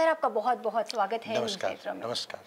आपका बहुत बहुत स्वागत है न्यूज़ नेत्र में। नमस्कार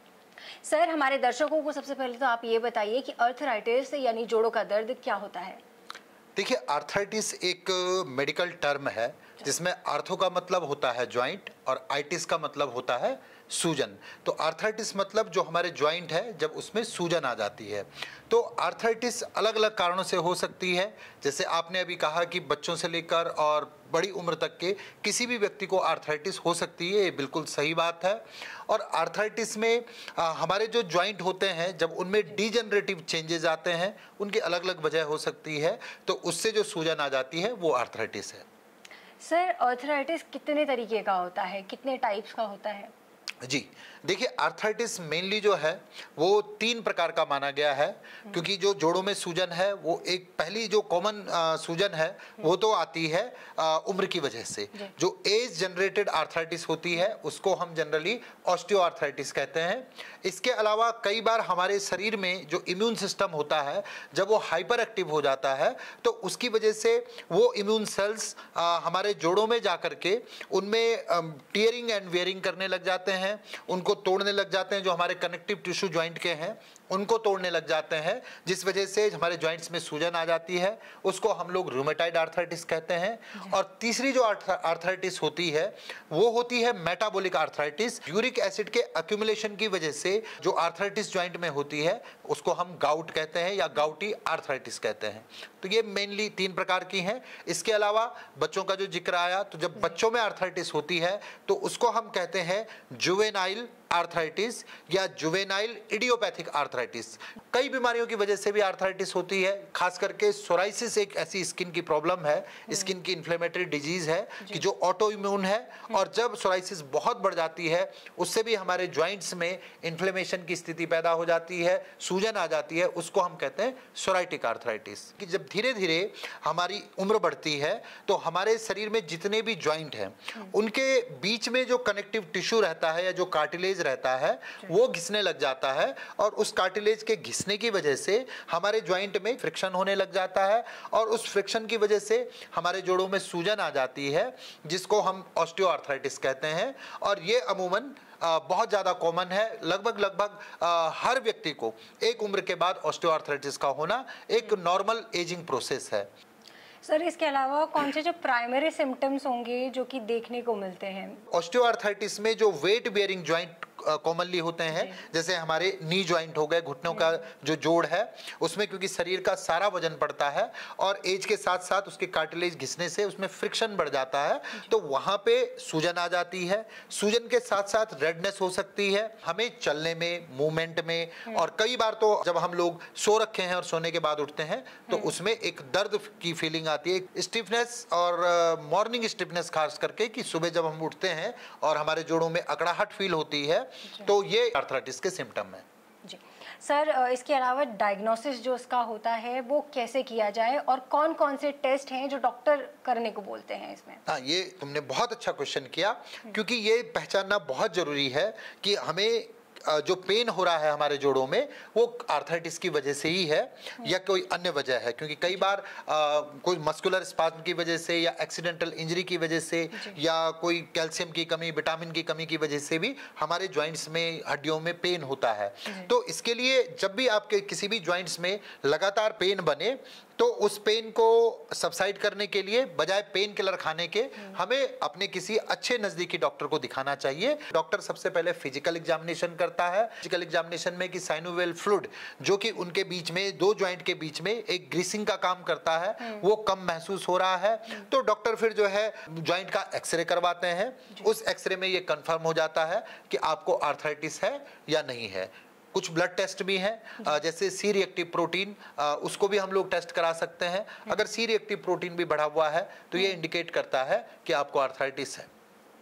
सर, हमारे दर्शकों को सबसे पहले तो आप ये बताइए कि अर्थराइटिस यानी जोड़ों का दर्द क्या होता है। देखिए, आर्थराइटिस एक मेडिकल टर्म है जिसमें आर्थो का मतलब होता है जॉइंट और आइटिस का मतलब होता है सूजन। तो आर्थराइटिस मतलब जो हमारे जॉइंट है जब उसमें सूजन आ जाती है। तो आर्थराइटिस अलग अलग कारणों से हो सकती है, जैसे आपने अभी कहा कि बच्चों से लेकर और बड़ी उम्र तक के किसी भी व्यक्ति को आर्थराइटिस हो सकती है, ये बिल्कुल सही बात है। और आर्थराइटिस में हमारे जो जॉइंट होते हैं जब उनमें डीजनरेटिव चेंजेस आते हैं, उनकी अलग अलग वजह हो सकती है, तो उससे जो सूजन आ जाती है वो आर्थराइटिस है। सर, आर्थराइटिस कितने तरीके का होता है, कितने टाइप्स का होता है? जी देखिए, आर्थराइटिस मेनली जो है वो 3 प्रकार का माना गया है, क्योंकि जो जोड़ों में सूजन है वो एक पहली जो कॉमन सूजन है वो तो आती है उम्र की वजह से। जो एज जनरेटेड आर्थराइटिस होती है उसको हम जनरली ऑस्टियोआर्थराइटिस कहते हैं। इसके अलावा कई बार हमारे शरीर में जो इम्यून सिस्टम होता है जब वो हाइपर एक्टिव हो जाता है तो उसकी वजह से वो इम्यून सेल्स हमारे जोड़ों में जा कर के उनमें टीयरिंग एंड वेयरिंग करने लग जाते हैं, उनको तोड़ने लग जाते हैं। जो हमारे कनेक्टिव टिश्यू जॉइंट के हैं उनको तोड़ने लग जाते हैं, जिस वजह से हमारे जॉइंट्स में सूजन आ जाती है। उसको हम लोग रूमेटाइड आर्थराइटिस कहते हैं। और तीसरी जो आर्थराइटिस होती है वो होती है मेटाबॉलिक आर्थराइटिस। यूरिक एसिड के एक्यूमुलेशन की वजह से जो आर्थराइटिस जॉइंट में होती है उसको हम गाउट कहते हैं या गाउटी आर्थराइटिस कहते हैं। तो ये मेनली 3 प्रकार की हैं। इसके अलावा बच्चों का जो जिक्र आया, तो जब बच्चों में आर्थराइटिस होती है तो उसको हम कहते हैं जुवेनाइल आर्थराइटिस या जुवेनाइल इडियोपैथिक आर्थराइटिस। कई बीमारियों की वजह से भी आर्थराइटिस होती है, खास करके सोराइसिस एक ऐसी स्किन की प्रॉब्लम है, स्किन की इन्फ्लेमेटरी डिजीज है कि जो ऑटो इम्यून है, और जब सोराइसिस बहुत बढ़ जाती है उससे भी हमारे जॉइंट्स में इन्फ्लेमेशन की स्थिति पैदा हो जाती है, सूजन आ जाती है, उसको हम कहते हैं सोराइटिक आर्थराइटिस। कि जब धीरे धीरे हमारी उम्र बढ़ती है तो हमारे शरीर में जितने भी जॉइंट हैं उनके बीच में जो कनेक्टिव टिश्यू रहता है या जो कार्टिलेज रहता है वो घिसने लग जाता है, और उस कार्टिलेज के घिसने की वजह से हमारे जॉइंट में फ्रिक्शन होने लग जाता है, और उस फ्रिक्शन की वजह से हमारे जोड़ों में सूजन आ जाती है, जिसको हम ऑस्टियोआर्थराइटिस कहते हैं। और ये अमूमन बहुत ज़्यादा कॉमन है। लगभग हर व्यक्ति को एक उम्र के बाद ऑस्टियोआर्थराइटिस का होना एक नॉर्मल एजिंग प्रोसेस है। सर, इसके अलावा कौन से जो प्राइमरी सिम्टम्स होंगे जो कि देखने को मिलते हैं? ऑस्टियोआर्थराइटिस में जो वेट बेयरिंग जॉइंट कॉमनली होते हैं, जैसे हमारे नी जॉइंट हो गए, घुटनों का जो जोड़ है उसमें, क्योंकि शरीर का सारा वजन पड़ता है और एज के साथ साथ उसके कार्टिलेज घिसने से उसमें फ्रिक्शन बढ़ जाता है, तो वहां पे सूजन आ जाती है। सूजन के साथ साथ रेडनेस हो सकती है हमें चलने में, मूवमेंट में, और कई बार तो जब हम लोग सो रखे हैं और सोने के बाद उठते हैं तो उसमें एक दर्द की फीलिंग आती है, स्टिफनेस, और मॉर्निंग स्टिफनेस खास करके, कि सुबह जब हम उठते हैं और हमारे जोड़ों में अकड़ाहट फील होती है, तो ये आर्थराइटिस के सिम्टम है। जी सर, इसके अलावा डायग्नोसिस जो इसका होता है वो कैसे किया जाए, और कौन कौन से टेस्ट हैं जो डॉक्टर करने को बोलते हैं इसमें? हाँ, ये तुमने बहुत अच्छा क्वेश्चन किया, क्योंकि ये पहचानना बहुत जरूरी है कि हमें जो पेन हो रहा है हमारे जोड़ों में वो आर्थराइटिस की वजह से ही है या कोई अन्य वजह है। क्योंकि कई बार कोई मस्कुलर स्पाज्म की वजह से या एक्सीडेंटल इंजरी की वजह से या कोई कैल्शियम की कमी, विटामिन की कमी की वजह से भी हमारे जॉइंट्स में, हड्डियों में पेन होता है। तो इसके लिए जब भी आपके किसी भी जॉइंट्स में लगातार पेन बने तो उस पेन को सबसाइड करने के लिए बजाय पेन किलर खाने के हमें अपने किसी अच्छे नजदीकी डॉक्टर को दिखाना चाहिए। डॉक्टर सबसे पहले फिजिकल एग्जामिनेशन करता है। फिजिकल एग्जामिनेशन में कि साइनोवियल फ्लूइड जो कि उनके बीच में, दो जॉइंट के बीच में एक ग्रीसिंग का काम करता है, वो कम महसूस हो रहा है, तो डॉक्टर फिर जो है जॉइंट का एक्सरे करवाते हैं। उस एक्सरे में ये कंफर्म हो जाता है कि आपको आर्थराइटिस है या नहीं है। कुछ ब्लड टेस्ट भी हैं, जैसे सी रिएक्टिव प्रोटीन, उसको भी हम लोग टेस्ट करा सकते हैं। अगर सी रिएक्टिव प्रोटीन भी बढ़ा हुआ है तो ये इंडिकेट करता है कि आपको आर्थराइटिस है।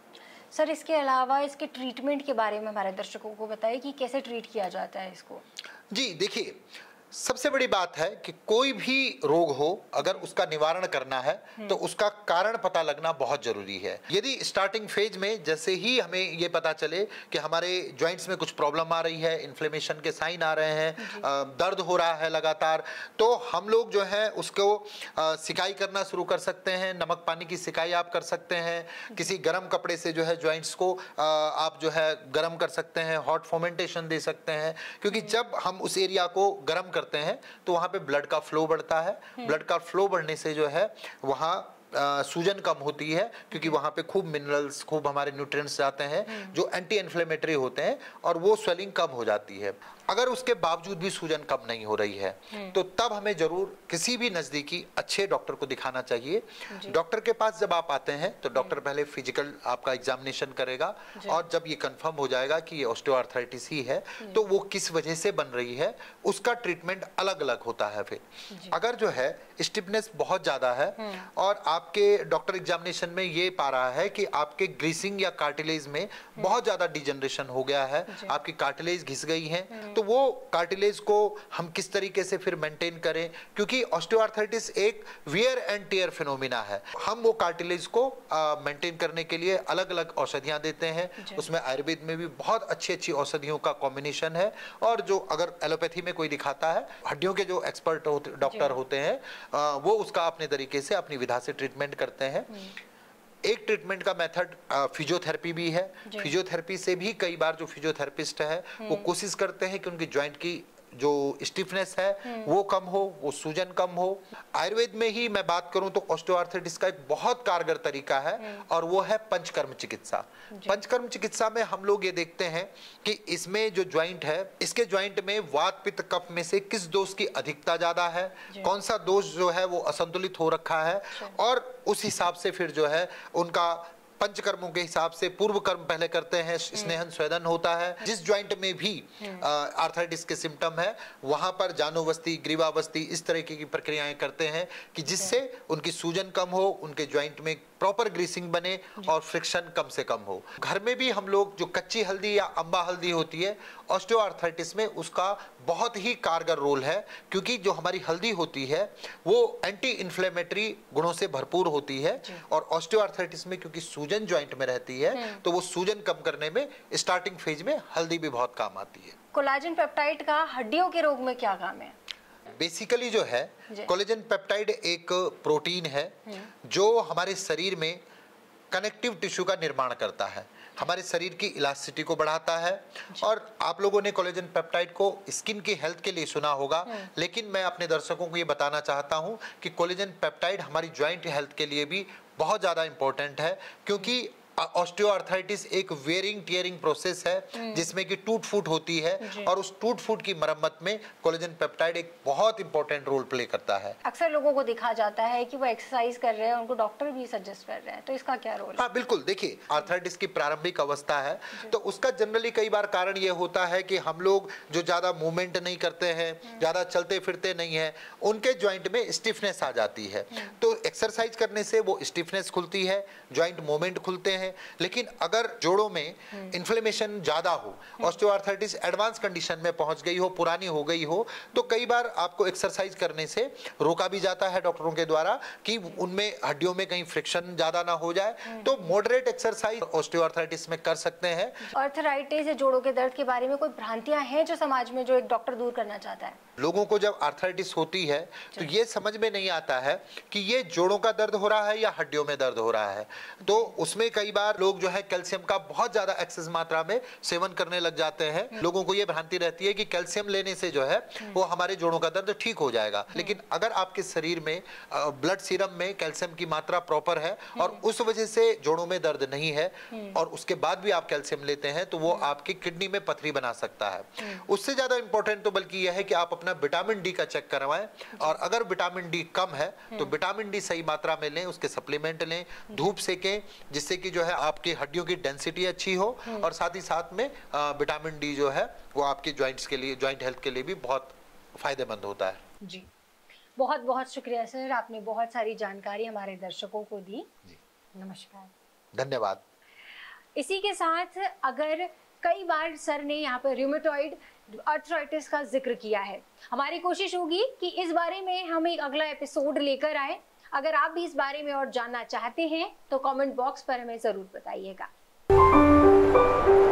सर, इसके अलावा इसके ट्रीटमेंट के बारे में हमारे दर्शकों को बताइए कि कैसे ट्रीट किया जाता है इसको। जी देखिए, सबसे बड़ी बात है कि कोई भी रोग हो, अगर उसका निवारण करना है तो उसका कारण पता लगना बहुत जरूरी है। यदि स्टार्टिंग फेज में जैसे ही हमें ये पता चले कि हमारे जॉइंट्स में कुछ प्रॉब्लम आ रही है, इन्फ्लेमेशन के साइन आ रहे हैं, दर्द हो रहा है लगातार, तो हम लोग जो है उसको सिकाई करना शुरू कर सकते हैं। नमक पानी की सिकाई आप कर सकते हैं। किसी गर्म कपड़े से जो है जॉइंट्स को आप जो है गर्म कर सकते हैं, हॉट फोमेंटेशन दे सकते हैं, क्योंकि जब हम उस एरिया को गर्म करते हैं तो वहां पे ब्लड का फ्लो बढ़ता है। ब्लड का फ्लो बढ़ने से जो है वहां सूजन कम होती है, क्योंकि वहां पे खूब मिनरल्स, खूब हमारे न्यूट्रिएंट्स जाते हैं जो एंटी इन्फ्लेमेटरी होते हैं, और वो स्वेलिंग कम हो जाती है। अगर उसके बावजूद भी सूजन कम नहीं हो रही है तो तब हमें जरूर किसी भी नजदीकी अच्छे डॉक्टर को दिखाना चाहिए। डॉक्टर के पास जब आप आते हैं तो डॉक्टर पहले फिजिकल आपका एग्जामिनेशन करेगा, और जब ये कंफर्म हो जाएगा कि ये ऑस्टियोआर्थराइटिस ही है तो वो किस वजह से बन रही है, उसका ट्रीटमेंट अलग अलग होता है। फिर अगर जो है स्टिफनेस बहुत ज्यादा है और आपके डॉक्टर एग्जामिनेशन में ये पा रहा है कि आपके ग्रीसिंग या कार्टिलेज में बहुत ज्यादा डिजनरेशन हो गया है, आपकी कार्टिलेज घिस गई है, तो वो कार्टिलेज को हम किस तरीके से फिर मेंटेन करें, क्योंकि ऑस्टियोआर्थराइटिस एक वियर एंड टियर फिनोमिना है। हम वो कार्टिलेज को मेंटेन करने के लिए अलग अलग औषधियां देते हैं। उसमें आयुर्वेद में भी बहुत अच्छी अच्छी औषधियों का कॉम्बिनेशन है, और जो अगर एलोपैथी में कोई दिखाता है, हड्डियों के जो एक्सपर्ट डॉक्टर होते हैं वो उसका अपने तरीके से अपनी विधा से ट्रीटमेंट करते हैं। एक ट्रीटमेंट का मेथड फिजियोथेरेपी भी है। फिजियोथेरेपी से भी कई बार जो फिजियोथेरेपिस्ट है वो कोशिश करते हैं कि उनकी जॉइंट की जो स्टिफनेस है वो कम हो, वो सूजन कम हो। आयुर्वेद में ही मैं बात करूं तो ऑस्टियोआर्थराइटिस का एक बहुत कारगर तरीका है, और वो है पंचकर्म चिकित्सा। पंचकर्म चिकित्सा में हम लोग ये देखते हैं कि इसमें जो जॉइंट है, इसके जॉइंट में वात पित्त कफ में से किस दोष की अधिकता ज्यादा है, कौन सा दोष जो है वो असंतुलित हो रखा है, और उस हिसाब से फिर जो है उनका पंचकर्मों के हिसाब से पूर्व कर्म पहले करते हैं, स्नेहन स्वेदन होता है। जिस जॉइंट में भी आर्थराइटिस के सिम्टम है वहां पर जानोवस्ती, ग्रीवावस्ती, इस तरह की प्रक्रियाएं करते हैं कि जिससे उनकी सूजन कम हो, उनके जॉइंट में प्रॉपर ग्रीसिंग बने और फ्रिक्शन कम से कम हो। घर में भी हम लोग जो कच्ची हल्दी या अम्बा हल्दी होती है, ऑस्टियोआर्थराइटिस में उसका बहुत ही कारगर रोल है, क्योंकि जो हमारी हल्दी होती है वो एंटी इन्फ्लेमेटरी गुणों से भरपूर होती है, और ऑस्टियोआर्थराइटिस में क्योंकि सूजन जॉइंट में रहती है तो वो सूजन कम करने में स्टार्टिंग फेज में हल्दी भी बहुत काम आती है। कोलाजन पेप्टाइड का हड्डियों के रोग में क्या काम है? बेसिकली जो है कोलेजन पेप्टाइड एक प्रोटीन है जो हमारे शरीर में कनेक्टिव टिश्यू का निर्माण करता है, हमारे शरीर की इलास्टिसिटी को बढ़ाता है। और आप लोगों ने कोलेजन पेप्टाइड को स्किन की हेल्थ के लिए सुना होगा, लेकिन मैं अपने दर्शकों को ये बताना चाहता हूँ कि कोलेजन पेप्टाइड हमारी जॉइंट हेल्थ के लिए भी बहुत ज़्यादा इंपॉर्टेंट है, क्योंकि ऑस्टियोआर्थराइटिस एक वेयरिंग टियरिंग प्रोसेस है जिसमें कि टूट फूट होती है, और उस टूट फूट की मरम्मत में कोलेजन पेप्टाइड एक बहुत इंपॉर्टेंट रोल प्ले करता है। अक्सर लोगों को देखा जाता है कि वो एक्सरसाइज कर रहे हैं, उनको डॉक्टर भी सजेस्ट कर रहे हैं, तो इसका क्या रोल है? हाँ बिल्कुल, देखिए आर्थराइटिस की प्रारंभिक अवस्था है तो उसका जनरली कई बार कारण ये होता है कि हम लोग जो ज्यादा मूवमेंट नहीं करते हैं, ज्यादा चलते फिरते नहीं है, उनके ज्वाइंट में स्टिफनेस आ जाती है। तो एक्सरसाइज करने से वो स्टिफनेस खुलती है, ज्वाइंट मूवमेंट खुलते हैं। लेकिन अगर जोड़ों में इन्फ्लेमेशन ज्यादा हो, ऑस्टियोआर्थराइटिस एडवांस कंडीशन में पहुंच गई हो, पुरानी हो गई हो, तो कई बार आपको एक्सरसाइज करने से रोका भी जाता है डॉक्टरों के द्वारा कि उनमें हड्डियों में कहीं फ्रिक्शन ज्यादा ना हो जाए। तो मॉडरेट एक्सरसाइज ऑस्टियोआर्थराइटिस में कर सकते हैं। आर्थराइटिस या जोड़ों के दर्द के बारे में कोई भ्रांतियां हैं जो समाज में, जो एक डॉक्टर दूर करना चाहता है? लोगों को जब आर्थराइटिस होती है तो ये समझ में नहीं आता है कि ये जोड़ों का दर्द हो रहा है या हड्डियों में दर्द हो रहा है। तो उसमें कई बार लोग जो है कैल्शियम का बहुत ज्यादा एक्सेस मात्रा में सेवन करने लग जाते हैं। लोगों को ये भ्रांति रहती है कि कैल्शियम लेने से जो है वो हमारे जोड़ों का दर्द ठीक हो जाएगा, लेकिन अगर आपके शरीर में ब्लड सीरम में कैल्शियम की मात्रा प्रॉपर है और उस वजह से जोड़ों में दर्द नहीं है और उसके बाद भी आप कैल्शियम लेते हैं तो वो आपकी किडनी में पथरी बना सकता है। उससे ज्यादा इंपॉर्टेंट तो बल्कि यह है कि आप अपना विटामिन डी का चेक करवाएं, और अगर विटामिन डी कम है तो विटामिन डी सही मात्रा में लें, उसके सप्लीमेंट लें, धूप सेकें, जिससे कि जो है आपकी हड्डियों की डेंसिटी अच्छी हो, और साथ ही साथ में विटामिन डी जो है वो आपके जॉइंट्स के लिए, जॉइंट हेल्थ के लिए भी बहुत फायदेमंद होता है। जी, बहुत बहुत शुक्रिया सर, आपने बहुत सारी जानकारी हमारे दर्शकों को दी। नमस्कार। धन्यवाद। इसी के साथ अगर कई बार सर ने यहाँ पर रूमेटॉइड आर्थराइटिस का जिक्र किया है। हमारी कोशिश होगी कि इस बारे में हम एक अगला एपिसोड लेकर आए। अगर आप भी इस बारे में और जानना चाहते हैं तो कमेंट बॉक्स पर हमें जरूर बताइएगा।